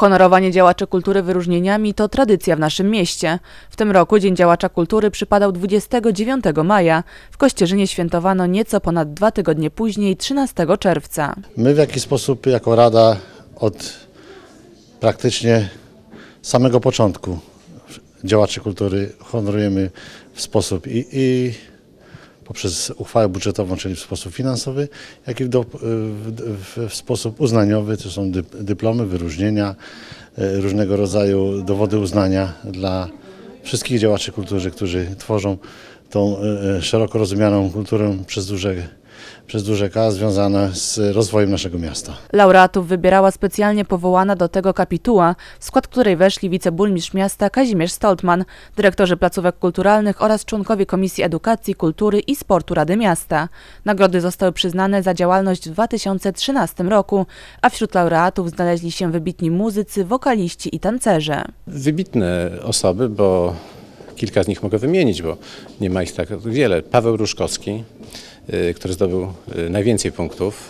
Honorowanie działaczy kultury wyróżnieniami to tradycja w naszym mieście. W tym roku Dzień Działacza Kultury przypadał 29 maja. W Kościerzynie świętowano nieco ponad 2 tygodnie później, 13 czerwca. My w jakiś sposób jako Rada od praktycznie samego początku działaczy kultury honorujemy w sposób i poprzez uchwałę budżetową, czyli w sposób finansowy, jak i w sposób uznaniowy. To są dyplomy, wyróżnienia, różnego rodzaju dowody uznania dla wszystkich działaczy kultury, którzy tworzą tą szeroko rozumianą kulturę przez duże K związana z rozwojem naszego miasta. Laureatów wybierała specjalnie powołana do tego kapituła, w skład której weszli wiceburmistrz miasta Kazimierz Stoltman, dyrektorzy placówek kulturalnych oraz członkowie Komisji Edukacji, Kultury i Sportu Rady Miasta. Nagrody zostały przyznane za działalność w 2013 roku, a wśród laureatów znaleźli się wybitni muzycy, wokaliści i tancerze. Wybitne osoby, bo kilka z nich mogę wymienić, bo nie ma ich tak wiele. Paweł Różkowski, który zdobył najwięcej punktów,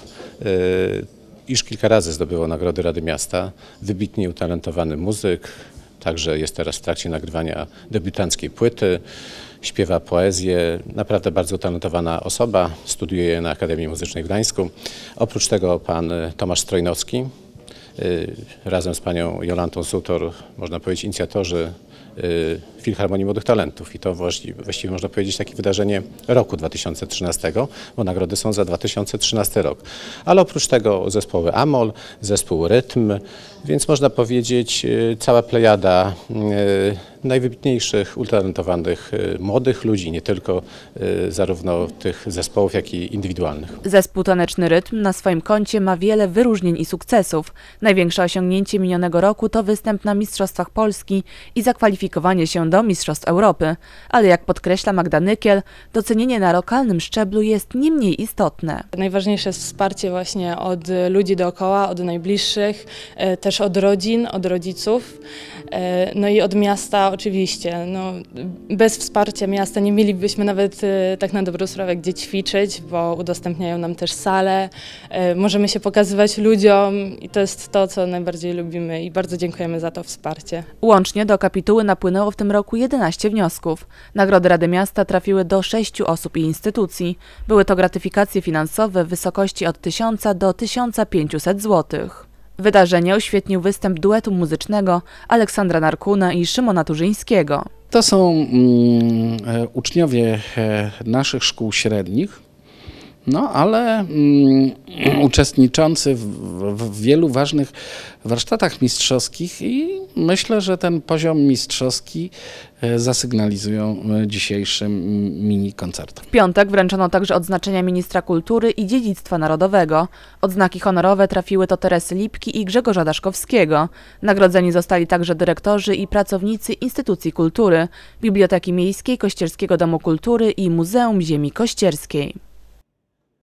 iż kilka razy zdobyło nagrody Rady Miasta. Wybitnie utalentowany muzyk, także jest teraz w trakcie nagrywania debiutanckiej płyty, śpiewa poezję, naprawdę bardzo utalentowana osoba, studiuje na Akademii Muzycznej w Gdańsku. Oprócz tego pan Tomasz Strojnowski, razem z panią Jolantą Sutor, można powiedzieć inicjatorzy Filharmonii Młodych Talentów i to właściwie można powiedzieć takie wydarzenie roku 2013, bo nagrody są za 2013 rok. Ale oprócz tego zespoły Amol, zespół Rytm, więc można powiedzieć cała plejada najwybitniejszych, utalentowanych młodych ludzi, nie tylko zarówno tych zespołów, jak i indywidualnych. Zespół Taneczny Rytm na swoim koncie ma wiele wyróżnień i sukcesów. Największe osiągnięcie minionego roku to występ na Mistrzostwach Polski i zakwalifikowanie się do Mistrzostw Europy. Ale jak podkreśla Magda Nykiel, docenienie na lokalnym szczeblu jest nie mniej istotne. Najważniejsze jest wsparcie właśnie od ludzi dookoła, od najbliższych, też od rodzin, od rodziców, no i od miasta oczywiście. No, bez wsparcia miasta nie mielibyśmy nawet tak na dobrą sprawę gdzie ćwiczyć, bo udostępniają nam też sale, możemy się pokazywać ludziom i to jest to, co najbardziej lubimy i bardzo dziękujemy za to wsparcie. Łącznie do kapituły napłynęło w tym roku 11 wniosków. Nagrody Rady Miasta trafiły do 6 osób i instytucji. Były to gratyfikacje finansowe w wysokości od 1000 do 1500 zł. Wydarzenie oświetnił występ duetu muzycznego Aleksandra Narkuna i Szymona Turzyńskiego. To są uczniowie naszych szkół średnich, no ale uczestniczący w wielu ważnych warsztatach mistrzowskich i myślę, że ten poziom mistrzowski zasygnalizują dzisiejszym mini koncertem. W piątek wręczono także odznaczenia ministra kultury i dziedzictwa narodowego. Odznaki honorowe trafiły do Teresy Lipki i Grzegorza Daszkowskiego. Nagrodzeni zostali także dyrektorzy i pracownicy instytucji kultury, Biblioteki Miejskiej, Kościerskiego Domu Kultury i Muzeum Ziemi Kościerskiej.